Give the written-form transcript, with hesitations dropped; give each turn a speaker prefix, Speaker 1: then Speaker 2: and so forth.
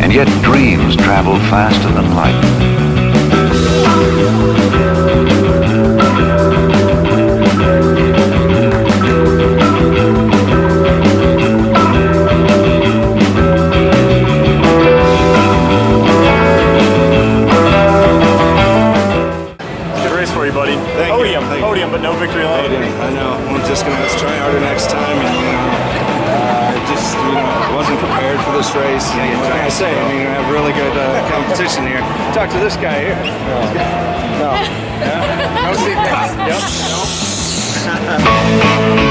Speaker 1: And yet dreams travel faster than light.
Speaker 2: Podium, but no victory lane.
Speaker 3: I know. I'm just gonna try harder next time, and I wasn't prepared for this race. And what can I say? I mean, I have really good competition here. Talk to this guy here. No. Yeah? No secrets. Yep. No.